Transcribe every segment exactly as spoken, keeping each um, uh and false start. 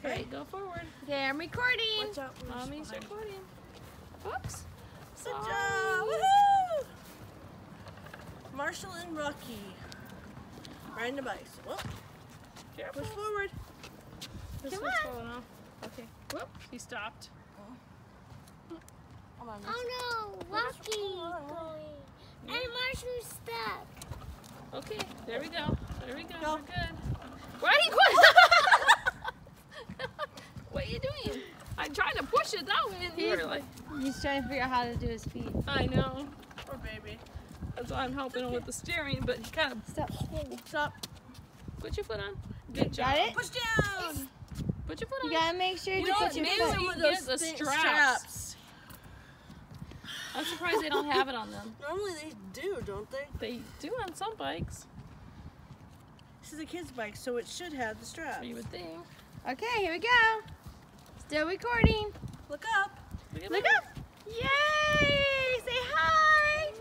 Alright, go forward. Okay, I'm recording. Watch out. Mommy's recording. Oops. Good Sorry. job. Woohoo! Marshall and Rocky riding the bikes. Whoop. Careful. Push forward. This Come one's on. falling off. Okay. Whoop. He stopped. Come on. Oh no, Rocky going. And Marshall's stuck. Okay. There we go. There we go. Go. We're good. Why are you going? What are you doing? I'm trying to push it that way and you were like, He's trying to figure out how to do his feet. I know. Poor baby. That's why I'm helping him with the steering, but he kind of Stop. Stop. put your foot on. Good job. Got it? Push down. Put your foot on. You gotta make sure You you know put what, your maybe foot. we- Some of get those the thi- straps. I'm surprised they don't have it on them. Normally they do, don't they? They do on some bikes, This is a kid's bike, so it should have the straps. you would think. Okay, here we go. Still recording. Look up. Look at Look that. up. Yay! Say hi.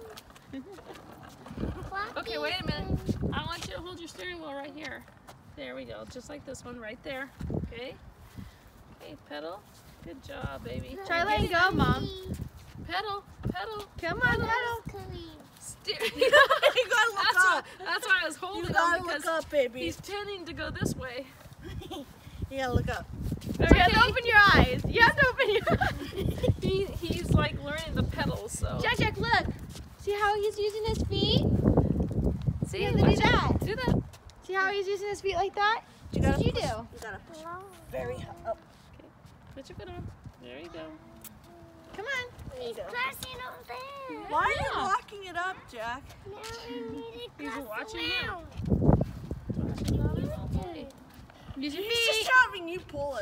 Okay, wait a minute. I want you to hold your steering wheel right here. There we go, just like this one right there. Okay. Hey, pedal. Good job, baby. Try letting go, Mom. Pedal, pedal. Come on, pedal. Steer. You gotta look That's up. why, that's why I was You holding him gotta because look up, baby. he's tending to go this way. You gotta look up. You have to open your eyes. You have to open your eyes. He, he's like learning the pedals, so. Jack, Jack, look. See how he's using his feet? See, You have to watch do it. that. Do that. See how he's using his feet like that? You What gotta did you push, do? You gotta push very h- up. Put your foot on. There you go. Come on. There you go. Pressing on there. Why are Yeah. you locking it up, Jack? Now I need to He's cross watching you. around. Watching Mommy all day. Use your He's feet. just having you pull it.